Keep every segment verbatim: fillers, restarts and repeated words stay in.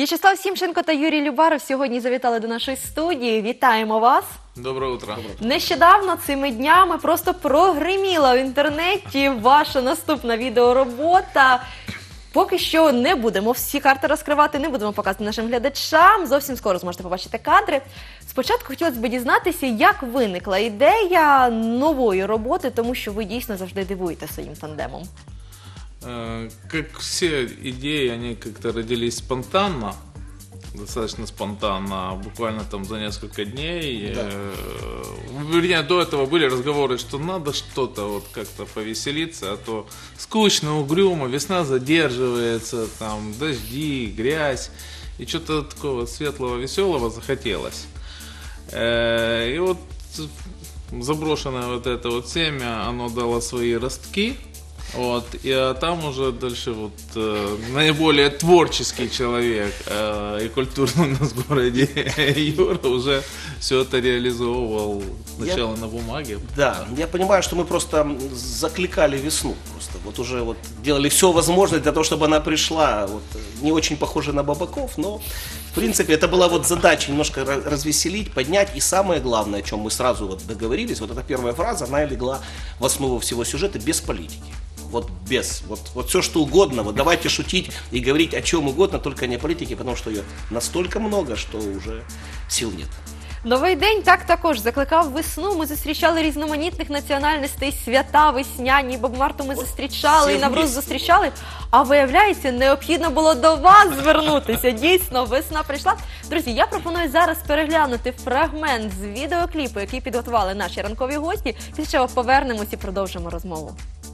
В'ячеслав Сімченко та Юрій Любаров сьогодні завітали до нашої студії. Вітаємо вас! Доброе утро. Нещодавно цими днями просто прогриміла в інтернеті ваша наступна відеоробота. Поки що не будемо всі карти розкривати, не будемо показувати нашим глядачам. Зовсім скоро зможете побачити кадри. Спочатку хотілося б дізнатися, як виникла ідея нової роботи, тому що ви дійсно завжди дивуєте своїм тандемом. Как все идеи, они как-то родились спонтанно, достаточно спонтанно, буквально там за несколько дней. Да. Вернее, до этого были разговоры, что надо что-то вот как-то повеселиться, а то скучно, угрюмо, весна задерживается, там дожди, грязь, и что-то такого светлого, веселого захотелось. И вот заброшенное вот это вот семя, оно дало свои ростки. Вот, и а там уже дальше вот э, наиболее творческий человек э, и культурный у нас в городе Юра уже все это реализовывал сначала я, на бумаге. Да, я понимаю, что мы просто закликали весну, просто вот уже вот делали все возможное для того, чтобы она пришла, вот, не очень похоже на Бабаков, но в принципе это была вот задача немножко развеселить, поднять, и самое главное, о чем мы сразу вот договорились, вот эта первая фраза, она легла в основу всего сюжета без политики. Вот без, вот, вот все что угодно, вот давайте шутить и говорить о чем угодно, только не о политике, потому что ее настолько много, что уже сил нет. Новий день так також закликав весну. Ми зустрічали різноманітних національностей, свята весняні, Боб Марту ми зустрічали, і Навруз зустрічали. А виявляється, необхідно було до вас звернутися. Дійсно, весна прийшла. Друзі, я пропоную зараз переглянути фрагмент з відеокліпу, який підготували наші ранкові гості. Після чого повернемось і продовжимо розмову.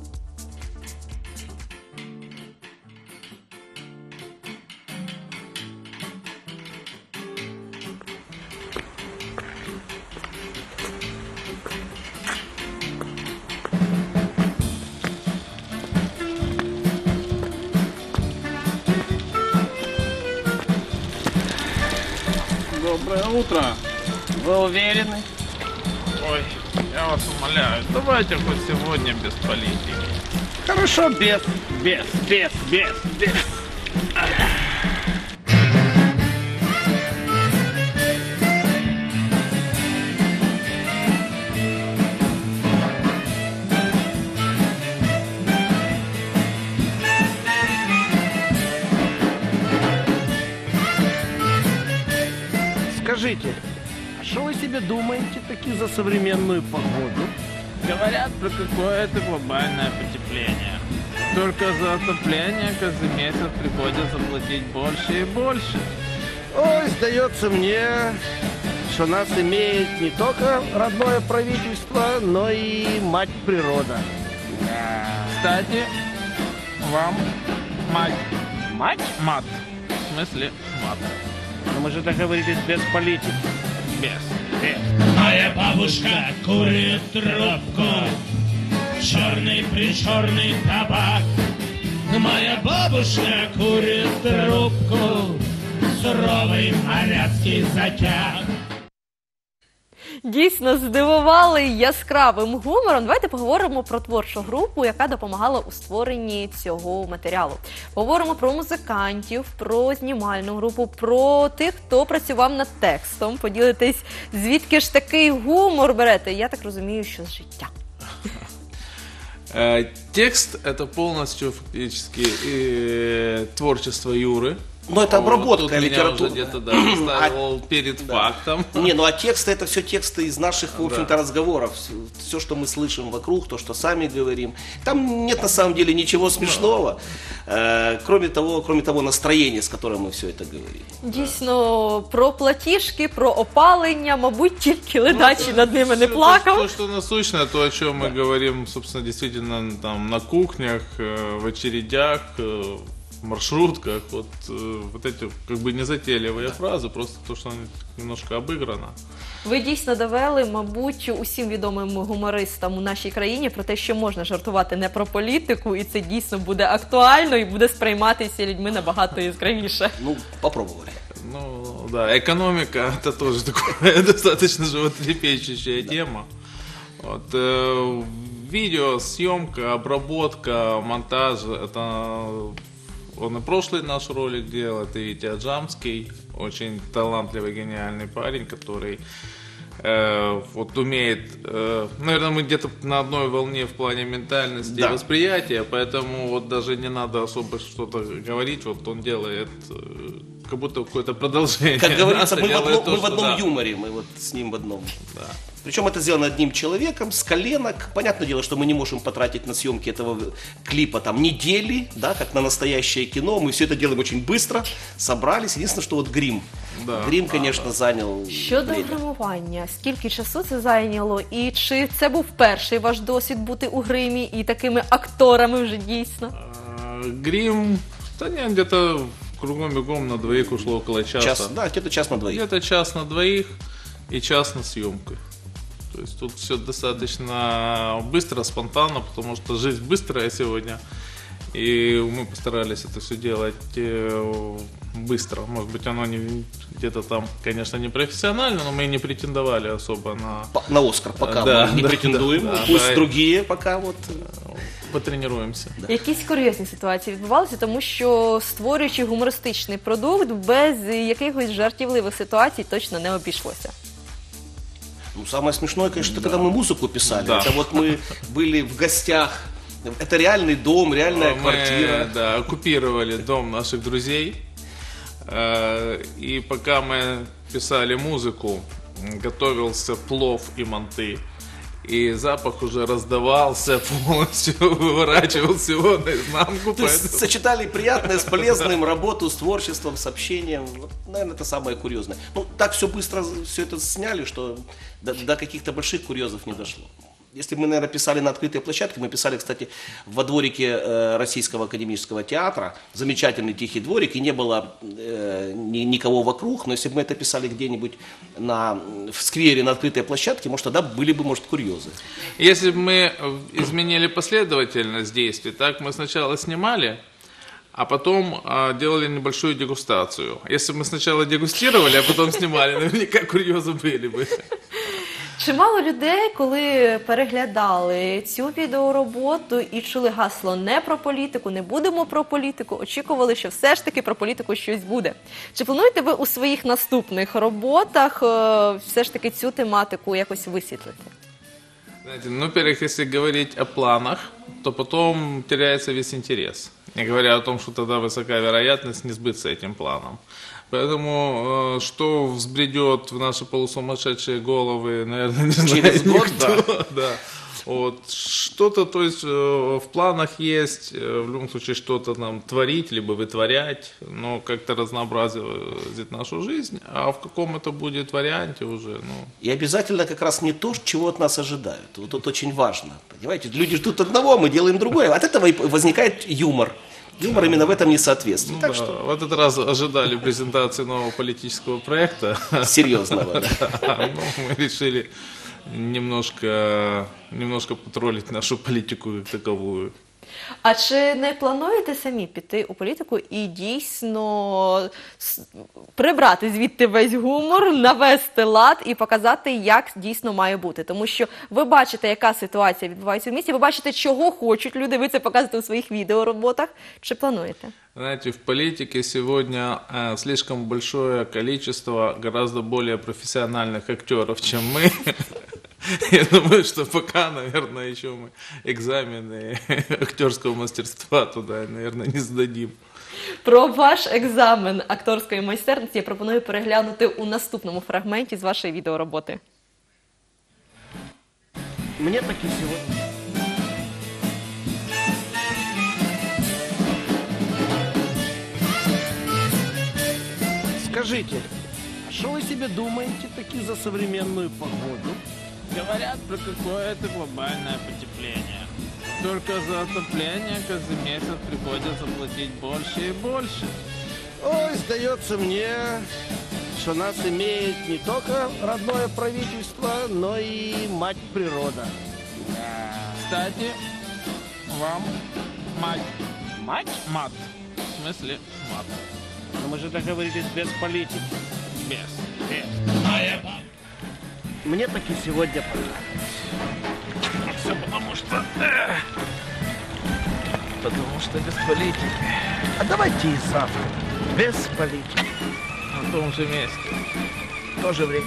Доброе утро. Вы уверены? Ой, я вас умоляю, давайте хоть сегодня без политики. Хорошо, без, без, без, без, без. Скажите, а что вы себе думаете таки за современную погоду? Говорят про какое-то глобальное потепление. Только за отопление каждый месяц приходится платить больше и больше. Ой, сдается мне, что нас имеет не только родное правительство, но и мать природа. Кстати, вам мать. Мать? Мат. В смысле мат. Но мы же договорились без политики. Без. Без. Моя бабушка курит трубку, черный-причерный табак. Моя бабушка курит трубку, суровый моряцкий затяг. Дійсно здивували яскравим гумором. Давайте поговоримо про творчу групу, яка допомагала у створенні цього матеріалу. Поговоримо про музикантів, про знімальну групу, про тих, хто працював над текстом. Поділитесь, звідки ж такий гумор берете? Я так розумію, що з життя. Текст – это полностью фактически творчество Юры. Ну, это обработка вот литературы. Где-то, да, ставил а, перед да. фактом. Не, ну а тексты это все тексты из наших, в общем-то, да. разговоров. Все, что мы слышим вокруг, то, что сами говорим. Там нет на самом деле ничего смешного, э, кроме того, кроме того настроения, с которым мы все это говорим. Дійсно, про платіжки, про опалення, мабуть, тільки ледачі ну, над ними не плакав. То, что насущно, то, о чем мы говорим, собственно, действительно, там, на кухнях, в очередях, в маршрутках, вот, э, вот эти как бы незатейливые фразы, просто то, что они немножко обыграно. Ви дійсно довели, мабуть, усім відомим гумористам у нашій країні про те, що можна жартувати не про політику, і це дійсно буде актуально і буде сприйматися людьми набагато яскравіше. Ну, попробували. Ну, да, экономика – это тоже такая достаточно животрепещущая тема. Вот, э, видео, съемка, обработка, монтаж – это Он и прошлый наш ролик делал, это Витя Аджамский, очень талантливый, гениальный парень, который э, вот умеет, э, наверное, мы где-то на одной волне в плане ментальности Да. и восприятия, поэтому вот даже не надо особо что-то говорить, вот он делает э, как будто какое-то продолжение. Как говорится, нас, мы в делает одном, то, мы в что одном да. юморе, мы вот с ним в одном. Да. Причем это сделано одним человеком, с коленок. Понятное дело, что мы не можем потратить на съемки этого клипа там недели, да, как на настоящее кино. Мы все это делаем очень быстро, собрались. Единственное, что вот грим. Да, грим, да, конечно, да. занял Щодо время. гримування, скільки часу це зайняло, і чи це був перший ваш досвід бути у гримі і такими акторами вже дійсно? А, Грим, да не, где-то кругом-бегом на двоих ушло около часа. Час, да, где-то час на двоих. Где-то час на двоих и час на съемках. То есть тут все достаточно быстро, спонтанно, потому что жизнь быстрая сегодня. И мы постарались это все делать э, быстро. Может быть, оно не, где-то там, конечно, не профессионально, но мы и не претендовали особо на... По- На Оскар пока Да, мы не да, претендуем. да, да, Пусть да. другие пока вот. Потренируемся. Якісь курйозні ситуації відбувалися, тому що створюючи гумористичний продукт, без якихось жартівливих ситуацій точно не обійшлося. Ну, самое смешное, конечно, это когда мы музыку писали. Да. Это вот мы были в гостях. Это реальный дом, реальная Мы, квартира. да, оккупировали дом наших друзей. Э, И пока мы писали музыку, м, готовился плов и манты. И запах уже раздавался полностью, выворачивал всего наизнанку. То есть поэтому- сочетали приятное с полезным, работу с творчеством, с общением. Вот, наверное, это самое курьезное. Ну, так все быстро, все это сняли, что до, до каких-то больших курьезов не дошло. Если бы мы, наверное, писали на открытой площадке, мы писали, кстати, во дворике э, Российского академического театра, замечательный тихий дворик, и не было э, ни- никого вокруг, но если бы мы это писали где-нибудь на, в сквере на открытой площадке, может, тогда были бы, может, курьезы. Если бы мы э, изменили последовательность действий, так мы сначала снимали, а потом а, делали небольшую дегустацию. Если бы мы сначала дегустировали, а потом снимали, наверняка курьезы были бы. Чимало людей, коли переглядали цю відеороботу і чули гасло «не про політику», «не будемо про політику», очікували, що все ж таки про політику щось буде. Чи плануєте ви у своїх наступних роботах е, все ж таки цю тематику якось висвітлити? Знаете, ну, во-первых, если говорить о планах, то потом теряется весь интерес. Не говоря о том, что тогда высока вероятность не сбыться этим планом. Поэтому, э, что взбредет в наши полусумасшедшие головы, наверное, не знает Через год, никто. Да. Вот. Что-то, то есть, э, в планах есть, э, в любом случае, что-то нам творить, либо вытворять, но как-то разнообразить нашу жизнь. А в каком это будет варианте уже, ну... И обязательно как раз не то, чего от нас ожидают. Вот это очень важно. Понимаете, люди ждут одного, мы делаем другое. От этого и возникает юмор. Юмор именно в этом не соответствует. Ну так да, что в этот раз ожидали презентации нового политического проекта. серьезного. Да. Ну, мы решили немножко, немножко потроллить нашу политику как таковую. А чи не плануєте самі піти у політику і дійсно с- прибрати звідти весь гумор, навести лад і показати, як дійсно має бути? Тому що ви бачите, яка ситуація відбувається в місті, ви бачите, чого хочуть люди, ви це показуєте у своїх відеороботах. Чи плануєте? Знаете, в политике сегодня э, слишком большое количество гораздо более профессиональных актеров, чем мы. Я думаю, что пока, наверное, еще мы экзамены актерского мастерства туда, наверное, не сдадим. Про ваш екзамен акторської майстерності я пропоную переглянути у наступному фрагменті з вашої відеороботи. Мне таки сегодня... Скажите, а что вы себе думаете таки за современную погоду? Говорят про какое-то глобальное потепление. Только за отопление каждый месяц приходится платить больше и больше. Ой, сдается мне, что нас имеет не только родное правительство, но и мать природа. Кстати, вам мать. Мать? Мат. В смысле мат. Но мы же договорились без политики. Без. Моя бабушка. Мне таки сегодня понравилось. Все потому что... э, Потому что без политики. А давайте и завтра без политики. На том же месте. В то же время.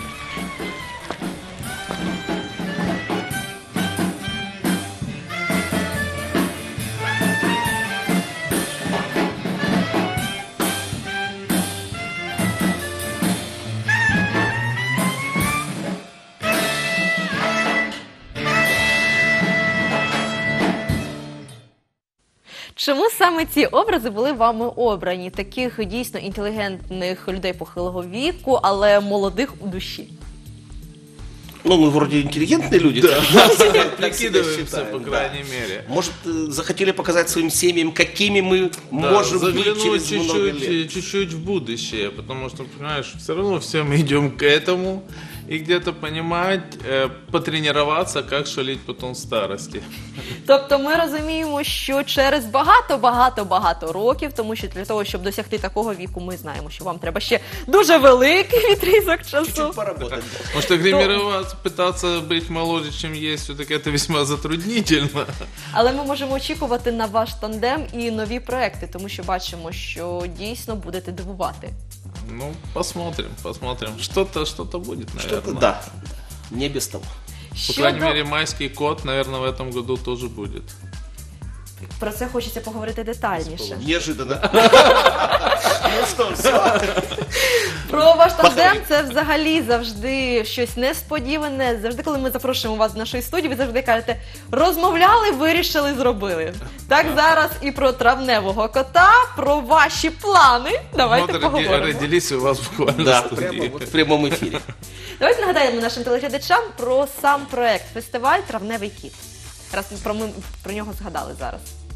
Чому саме ці образи були вами обрані? Таких дійсно інтелігентних людей похилого віку, але молодих у душі. Ну, мы вроде интеллигентные люди. Да, так себя прикидываемся, считаем, по да. крайней мере. Может, э, захотели показать своим семьям, какими мы Да, можем быть заглянуть через много лет. чуть-чуть, чуть-чуть в будущее, потому что, понимаешь, все равно все мы идем к этому, и где-то понимать, э, потренироваться, как шалить потом в старости. Тобто ми розуміємо, що через багато-багато-багато років, тому що для того, щоб досягти такого віку, ми знаємо, що вам треба ще дуже великий відрізок часу. Чуть-чуть поработать. Потому что гримироваться, пытаться быть моложе, чем есть, все-таки это весьма затруднительно. Але ми можемо очікувати на ваш тандем і нові проекти, тому що бачимо, що дійсно будете дивувати. Ну, посмотрим, посмотрим. Что-то, что-то будет, наверное. Что-то, да, не без того. По крайней мере, майский кот, наверное, в этом году тоже будет. Про це хочеться поговорити детальніше. Неожиданно. Ну что, все. Про ваш тандем це взагалі завжди щось несподіване. Завжди, коли ми запрошуємо вас до нашої студії, ви завжди кажете, розмовляли, вирішили, зробили. Так зараз і про травневого кота, про ваші плани. Давайте Вот поговоримо. родились у вас буквально Да, в студии. прямо вот в прямом эфире. Давайте нагадаємо нашим телеглядачам про сам проект фестиваль «Травневий кіт». Раз ми про, ми про нього згадали зараз.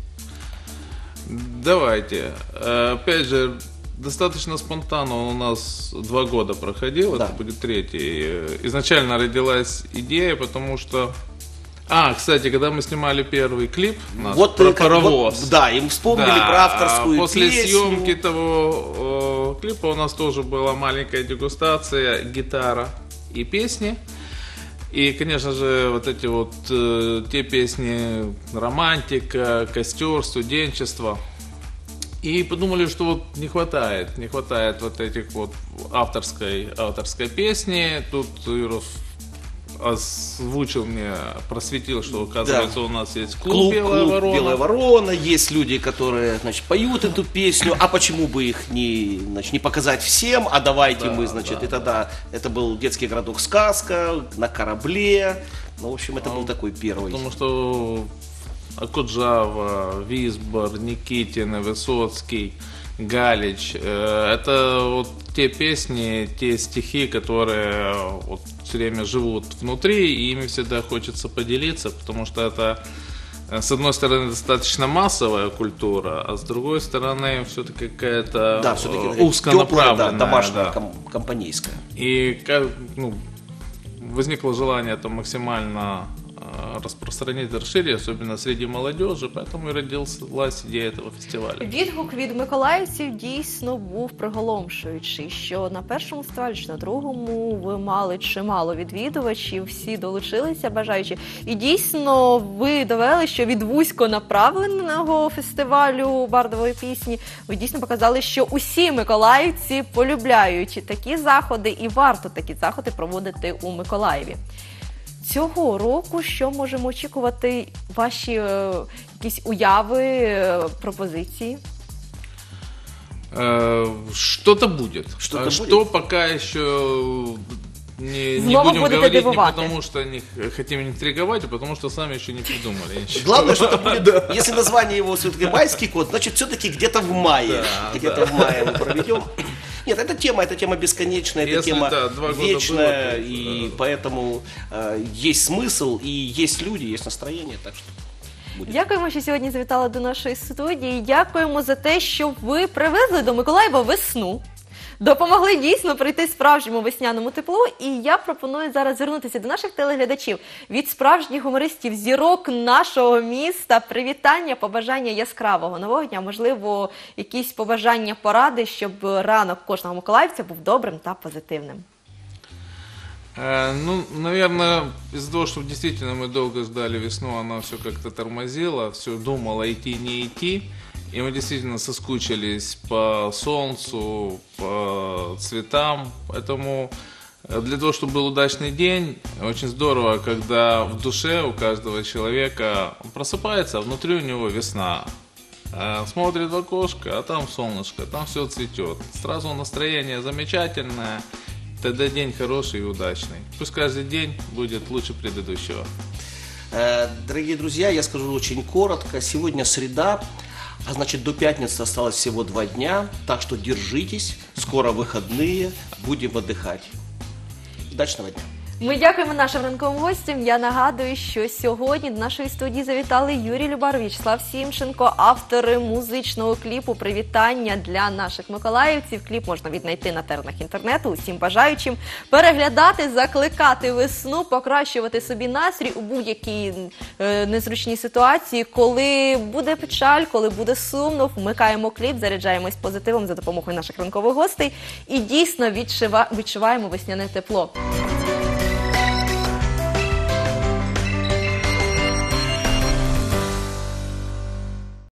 Давайте. Э, Опять же, достаточно спонтанно он у нас два года проходил, Да. это будет третий. Э, Изначально родилась идея, потому что... А, кстати, когда мы снимали первый клип наш Вот, про э, как- паровоз. вот, да, им вспомнили Да, про авторскую а после песню. съемки того э, клипа у нас тоже была маленькая дегустация, гитара и песни. И, конечно же, вот эти вот э, те песни романтика, костер, студенчество. И подумали, что вот не хватает, не хватает вот этих вот авторской, авторской песни. Тут Юров озвучил мне, просветил, что, оказывается, Да. у нас есть клуб, Клуб, «Белая клуб ворона». «Белая ворона». Есть люди, которые, значит, поют эту песню. А почему бы их не, значит, не показать всем? А давайте Да, мы, значит, да, и тогда это был детский городок «Сказка» на корабле. Ну, в общем, это был такой первый. Потому что Акуджава, Висбор, Никитин, Высоцкий, Галич э, это вот те песни, те стихи, которые вот все время живут внутри, и ими всегда хочется поделиться, потому что это, э, с одной стороны, достаточно массовая культура, а с другой стороны, все-таки какая-то Да, все-таки э, узконаправленная. да, домашняя, да. ком- компанейская. И как, ну, возникло желание это максимально э, распространить, расширить, особенно среди молодежи, поэтому и родилась идея этого фестиваля. Відгук від миколаївців дійсно був приголомшуючий, що на першому фестивалі, чи на другому ви мали чимало відвідувачів, всі долучилися бажаючі. І дійсно ви довели, що від вузьконаправленого фестивалю бардової пісні ви дійсно показали, що усі миколаївці полюбляють такі заходи і варто такі заходи проводити у Миколаєві. Цього року що можемо очікувати? Ваші е, якісь уяви, е, пропозиції? Э, Что-то будет. Что-то А будет. Что пока еще не, не Снова будем будете говорить не дивувати. потому, что не х- хотим интриговать, а потому что сами еще не придумали ничего. Главное, что это будет, если название его все-таки майский кот, значит, все-таки где-то в мае. Да, Где-то в мае мы проведем. Нет, эта тема, эта тема бесконечная, эта Если, тема да, два года вечная, было, то, и да. поэтому э, есть смысл, и есть люди, есть настроение, так что будет. Дякуємо, що сьогодні завітали до нашої студії. Дякуємо за те, що ви привезли до Миколаєва весну. Допомогли дійсно прийти справжньому весняному теплу. І я пропоную зараз звернутися до наших телеглядачів від справжніх гумористів, зірок нашого міста. Привітання, побажання яскравого нового дня. Можливо, якісь побажання, поради, щоб ранок кожного миколаївця був добрим та позитивним. Э, Ну, наверное, из-за того, что действительно мы долго ждали весну, она все как-то тормозила, все думала идти, не идти. И мы действительно соскучились по солнцу, по цветам. Поэтому э, для того, чтобы был удачный день, очень здорово, когда в душе у каждого человека он просыпается, а внутри у него весна. Э, Смотрит в окошко, а там солнышко, там все цветет. Сразу настроение замечательное. Тогда день хороший и удачный. Пусть каждый день будет лучше предыдущего. Э, Дорогие друзья, я скажу очень коротко. Сегодня среда, а значит до пятницы осталось всего два дня. Так что держитесь, скоро выходные, будем отдыхать. Удачного дня. Ми дякуємо нашим ранковим гостям. Я нагадую, що сьогодні до нашої студії завітали Юрій Любар, В'ячеслав Сімченко, автори музичного кліпу «Привітання» для наших миколаївців. Кліп можна віднайти на теренах інтернету. Усім бажаючим переглядати, закликати весну, покращувати собі настрій у будь-якій е, незручній ситуації. Коли буде печаль, коли буде сумно, вмикаємо кліп, заряджаємось позитивом за допомогою наших ранкових гостей і дійсно відчува- відчуваємо весняне тепло.